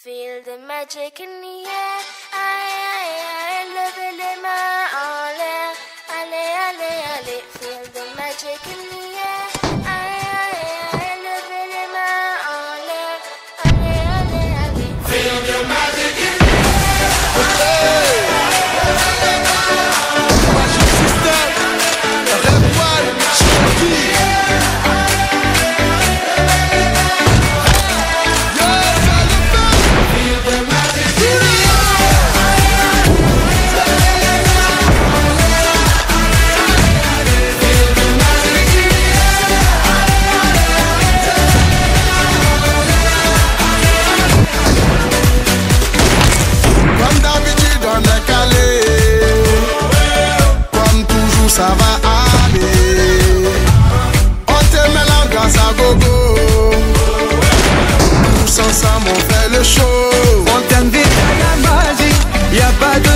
Feel the magic in the air. Aïe, aïe, aïe, levez les mains en l'air. Allez, allez, allez. Feel the magic in the air. Aïe, aïe, aïe, levez les mains en l'air. Allez, allez, allez. Feel the magic in the air. Magic System, Red One, Shoki. Ça va aller. On te met la grâce à gogo. Tous ensemble on fait le show. On t'invite à la magie, y a pas de